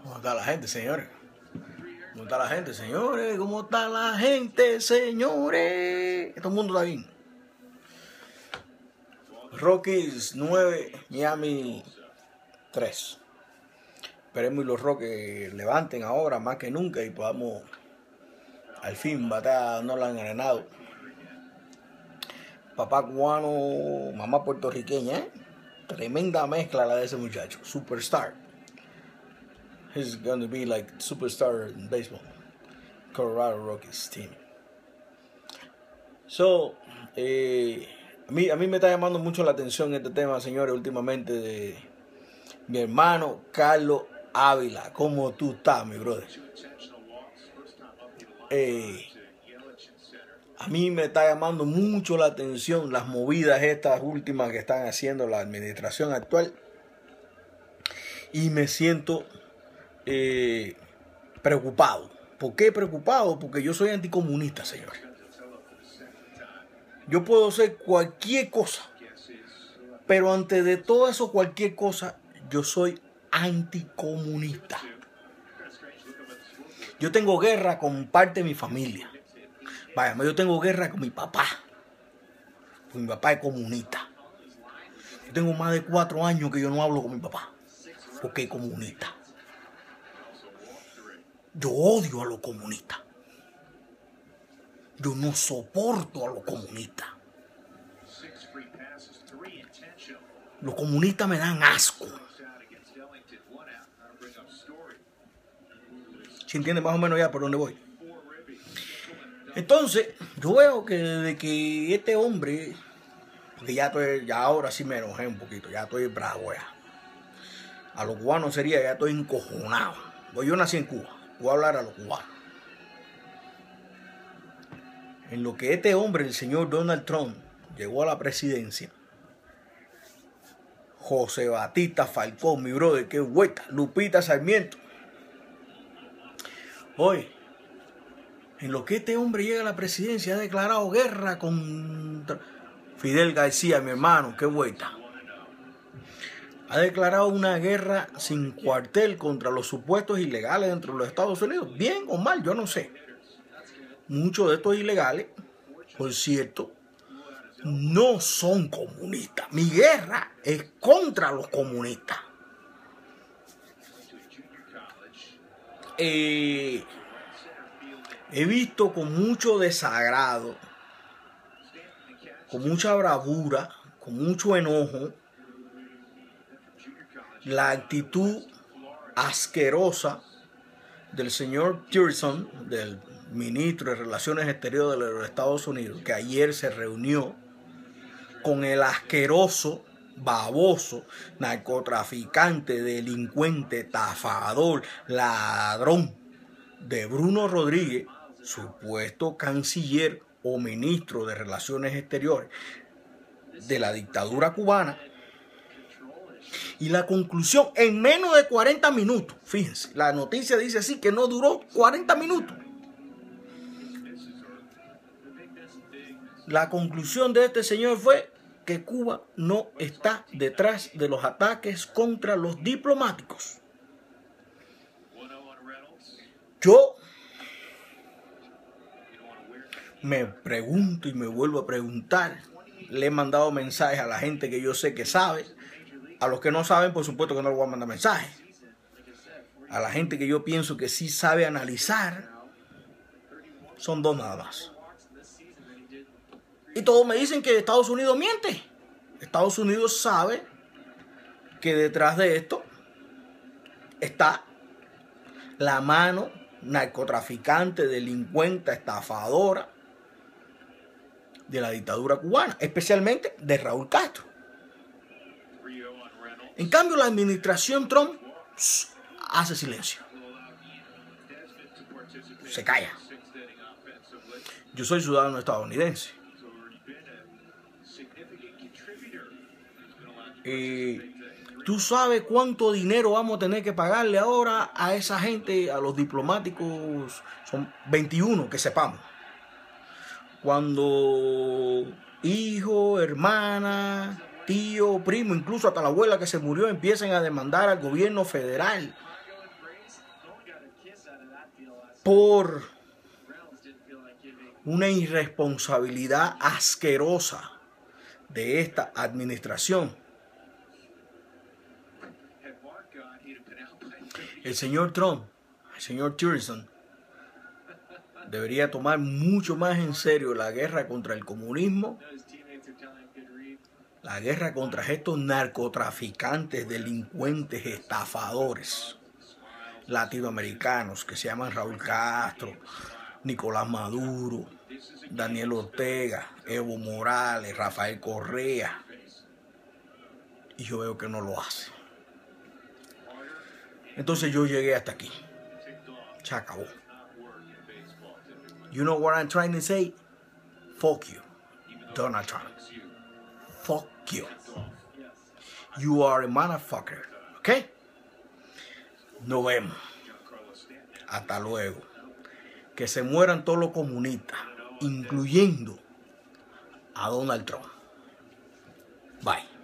¿Cómo está la gente, señores? ¿Cómo está la gente, señores? ¿Cómo está la gente, señores? Todo el mundo está bien. Rockies 9, Miami 3. Esperemos y los Rockies levanten ahora más que nunca y podamos al fin batear a Nolan Arenado. Papá cubano, mamá puertorriqueña, ¿eh? Tremenda mezcla la de ese muchacho. Superstar. He's going to be like superstar in baseball. Colorado Rockies team. So, a mí me está llamando mucho la atención este tema, señores, últimamente de mi hermano Carlos Ávila. ¿Cómo tú estás, mi brother? A mí me está llamando mucho la atención las movidas estas últimas que están haciendo la administración actual. Y me siento preocupado. ¿Por qué preocupado? Porque yo soy anticomunista, señores. Yo puedo hacer cualquier cosa, pero antes de todo eso, cualquier cosa, yo soy anticomunista. Yo tengo guerra con parte de mi familia. Vaya, yo tengo guerra con mi papá. Porque mi papá es comunista. Yo tengo más de 4 años que yo no hablo con mi papá. Porque es comunista. Yo odio a los comunistas. Yo no soporto a los comunistas. Los comunistas me dan asco. ¿Se entiende más o menos ya por dónde voy? Entonces, yo veo que desde que este hombre, porque ya ahora sí me enojé un poquito, ya estoy bravo ya. A los cubanos sería, ya estoy encojonado. Pues yo nací en Cuba, voy a hablar a los cubanos. En lo que este hombre, el señor Donald Trump, llegó a la presidencia, José Batista Falcón, mi brother, qué vuelta, Lupita Sarmiento. Oye, en lo que este hombre llega a la presidencia, ha declarado guerra contra Fidel García, mi hermano, qué vuelta. Ha declarado una guerra sin cuartel contra los supuestos ilegales dentro de los Estados Unidos. Bien o mal, yo no sé. Muchos de estos ilegales, por cierto, no son comunistas. Mi guerra es contra los comunistas. He visto con mucho desagrado, con mucha bravura, con mucho enojo, la actitud asquerosa del señor Tillerson, del ministro de Relaciones Exteriores de los Estados Unidos, que ayer se reunió con el asqueroso, baboso, narcotraficante, delincuente, estafador, ladrón de Bruno Rodríguez, supuesto canciller o ministro de Relaciones Exteriores de la dictadura cubana. Y la conclusión, en menos de 40 minutos, fíjense, la noticia dice así, que no duró 40 minutos. La conclusión de este señor fue que Cuba no está detrás de los ataques contra los diplomáticos. Yo me pregunto y me vuelvo a preguntar. Le he mandado mensajes a la gente que yo sé que sabe. A los que no saben, por supuesto que no les voy a mandar mensajes. A la gente que yo pienso que sí sabe analizar, son 2 nada más. Y todos me dicen que Estados Unidos miente. Estados Unidos sabe que detrás de esto está la mano narcotraficante, delincuente, estafadora de la dictadura cubana, especialmente de Raúl Castro. En cambio, la administración Trump hace silencio. Se calla. Yo soy ciudadano estadounidense. ¿Tú sabes cuánto dinero vamos a tener que pagarle ahora a esa gente, a los diplomáticos? Son 21, que sepamos. Cuando hijo, hermana, tío, primo, incluso hasta la abuela que se murió, empiecen a demandar al gobierno federal por una irresponsabilidad asquerosa de esta administración. El señor Trump, el señor Tillerson, debería tomar mucho más en serio la guerra contra el comunismo, la guerra contra estos narcotraficantes, delincuentes, estafadores latinoamericanos que se llaman Raúl Castro, Nicolás Maduro, Daniel Ortega, Evo Morales, Rafael Correa. Y yo veo que no lo hace. Entonces yo llegué hasta aquí. Se acabó. You know what I'm trying to say? Fuck you, Donald Trump. Fuck you. You are a motherfucker. ¿Ok? Nos vemos. Hasta luego. Que se mueran todos los comunistas, incluyendo a Donald Trump. Bye.